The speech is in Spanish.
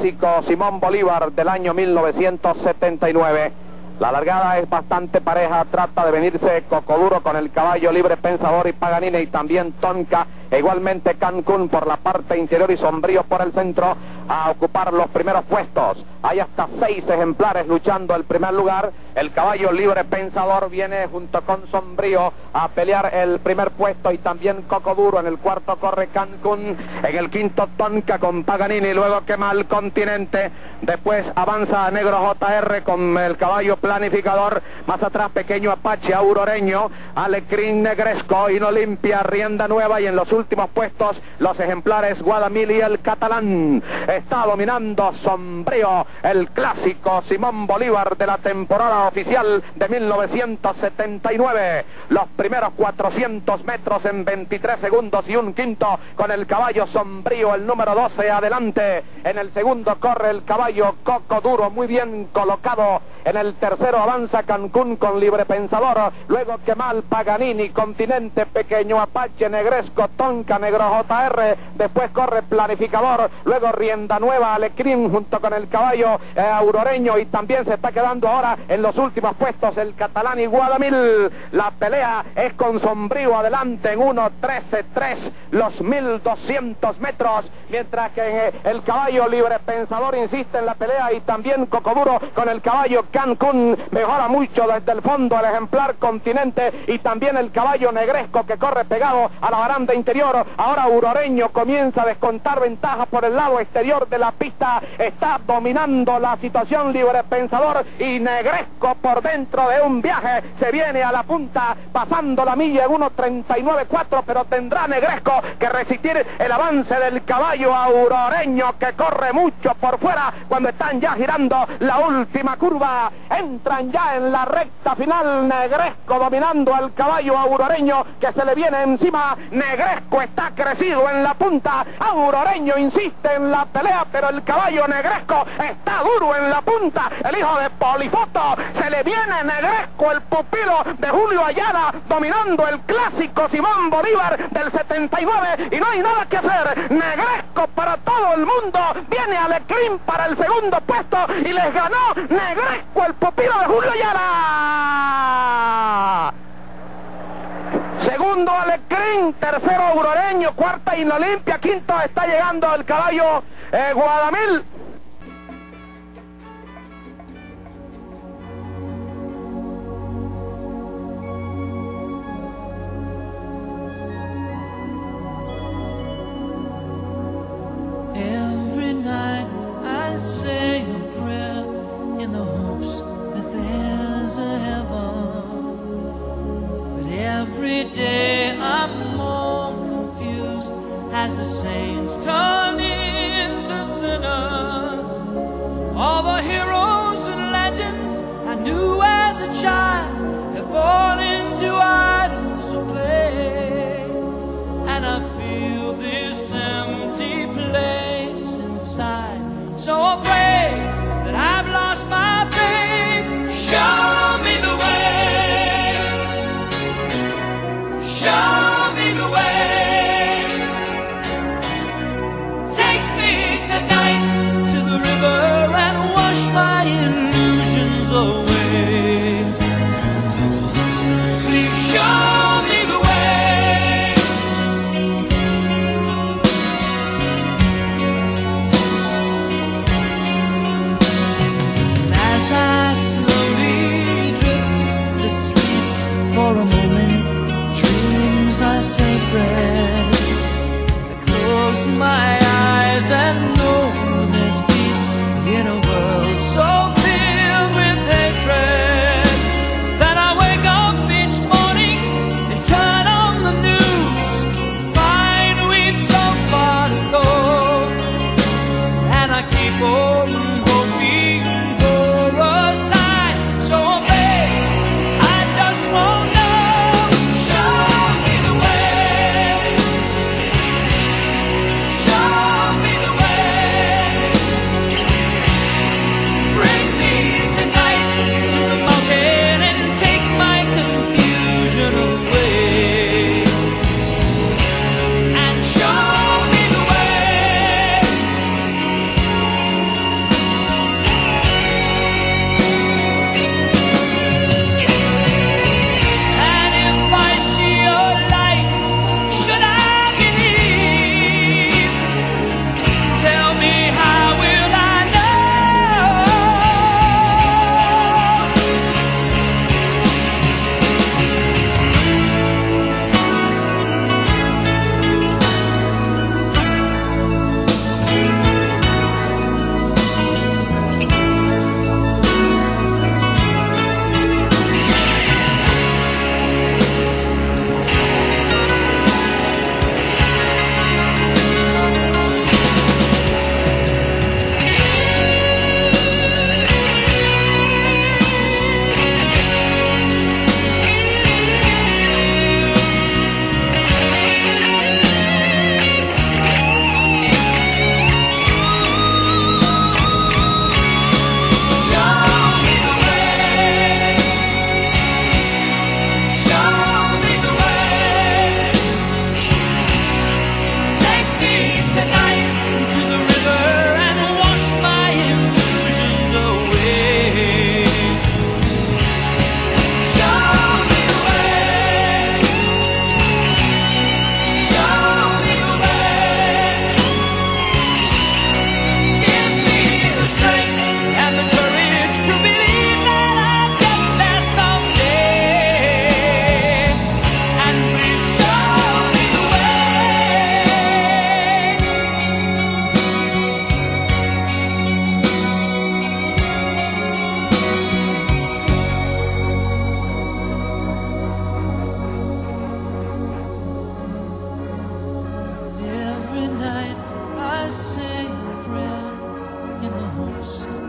clásico Simón Bolívar del año 1979. La largada es bastante pareja, trata de venirse Cocoduro con el caballo Libre Pensador y Paganini, y también Tonka, e igualmente Cancún por la parte interior y Sombrío por el centro a ocupar los primeros puestos. Hay hasta 6 ejemplares luchando el primer lugar. El caballo Libre Pensador viene junto con Sombrío a pelear el primer puesto, y también Cocoduro. En el cuarto corre Cancún, en el quinto Tonka con Paganini, luego Kemal Continente, después avanza Negro JR con el caballo Planificador, más atrás Pequeño Apache, Auroreño, Alecrín Negresco, Inolimpia, Rienda Nueva, y en los últimos puestos los ejemplares Guadamil y el Catalán. Está dominando Sombrío, el clásico Simón Bolívar de la temporada oficial de 1979. Los primeros 400 metros en 23 segundos y un quinto con el caballo Sombrío, el número 12 adelante. En el segundo corre el caballo Cocoduro, muy bien colocado. En el tercero avanza Cancún con Libre Pensador, luego Kemal, Paganini, Continente, Pequeño Apache, Negresco, Tonka, Negro JR, después corre Planificador, luego Rienda Nueva, Alecrín junto con el caballo Auroreño, y también se está quedando ahora en los últimos puestos el Catalán y Guadamil. La pelea es con Sombrío adelante en 1:13.3 los 1200 metros, mientras que el caballo Libre Pensador insiste en la pelea, y también Cocoduro con el caballo Cancún mejora mucho desde el fondo el ejemplar Continente, y también el caballo Negresco que corre pegado a la baranda interior. Ahora Auroreño comienza a descontar ventaja por el lado exterior de la pista, está dominando la situación Libre Pensador, y Negresco por dentro de un viaje se viene a la punta pasando la milla en 1:39.4, pero tendrá Negresco que resistir el avance del caballo Auroreño, que corre mucho por fuera cuando están ya girando la última curva. Entran ya en la recta final. Negresco dominando al caballo Auroreño, que se le viene encima. Negresco está crecido en la punta. Auroreño insiste en la pelea, pero el caballo Negresco está duro en la punta. El hijo de Polifoto, se le viene Negresco, el pupilo de Julio Ayala, dominando el clásico Simón Bolívar del 79, y no hay nada que hacer. Negresco para todo el mundo. Viene Alecrín para el segundo puesto, y les ganó Negresco, el pupilo de Julio Ayala. Segundo Alecrín, tercero Auroreño, cuarta Inolimpia, quinto está llegando el caballo Guadamil. Every night I say a prayer in the hopes that there's a heaven, but every day I'm more confused as the saints turn into sinners. All the heroes and legends I knew as a child have fallen into idols of clay, and I feel this empty place inside, so afraid that I've lost my faith. Show me the way, show me the way. Take me tonight to the river and wash my illusions away. Please show me the way. I slowly drift to sleep for a moment. Dreams are sacred. I close my eyes and know there's peace in a world so filled with hatred. Then I wake up each morning and turn on the news, find we've so far to go, and I keep on hoping. So babe, I just won't know. Show me the way, show me the way. hopes